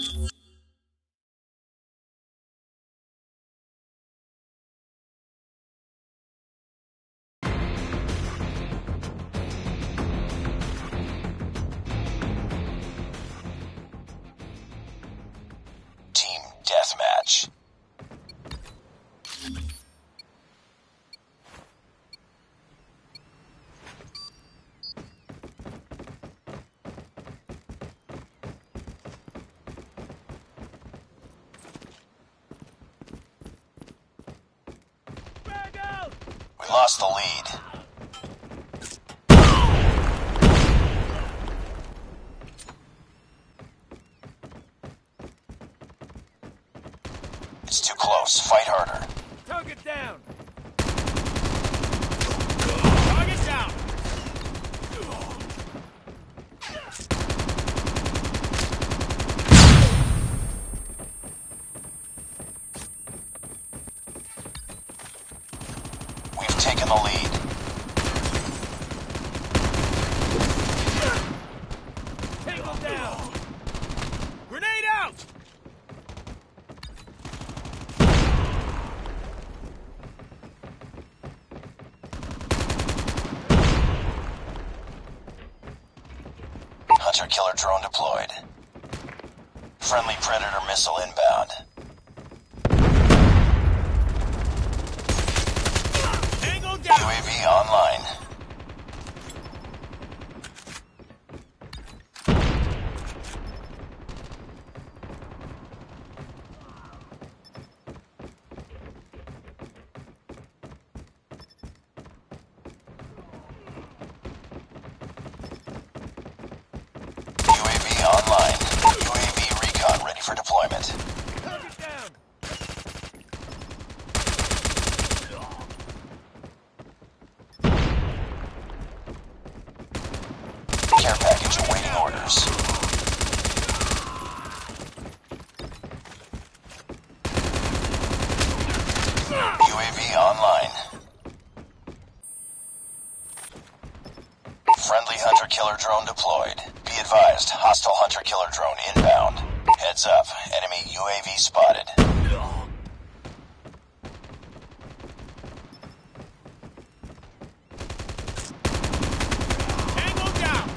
Team Deathmatch. We lost the lead. It's too close. Fight harder. Target down. Target down. We've taken the lead. Tango down. Grenade out. Hunter-killer drone deployed. Friendly Predator missile inbound. Tango down. UAV online. UAV online. UAV recon ready for deployment. Target down. Care package awaiting orders. UAV online. Friendly hunter-killer drone deployed. Be advised, hostile hunter-killer drone inbound. Heads up, enemy UAV spotted. Tango down.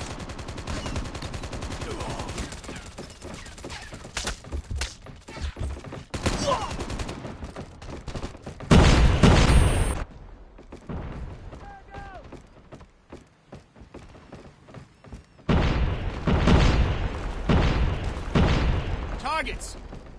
Targets.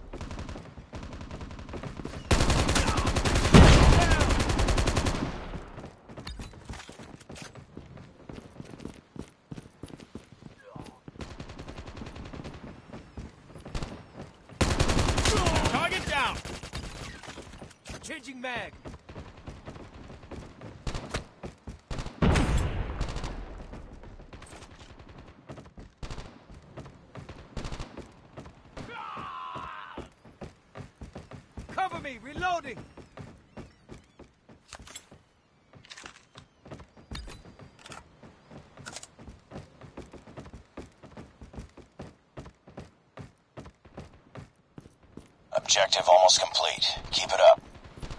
Target down. Changing mag. Cover me, reloading. Objective almost complete. Keep it up.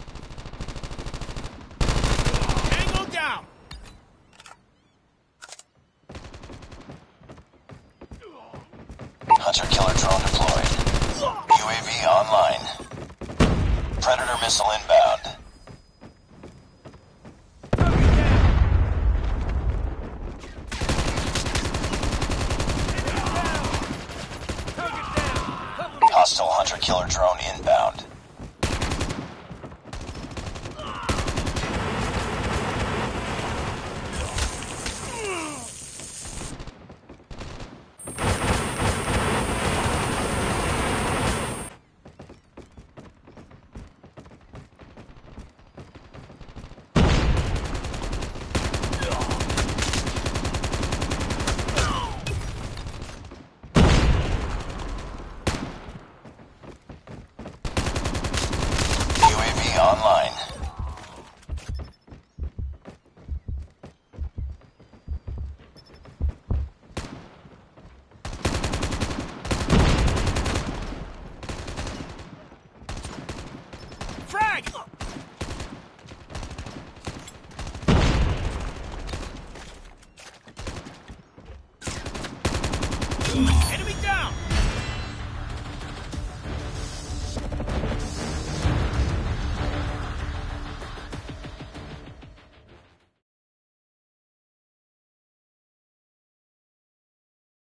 Tango down. Hunter-killer drone deployed. UAV online. Predator missile inbound. Target down. Cover me. Hostile hunter-killer drone inbound. Ugh.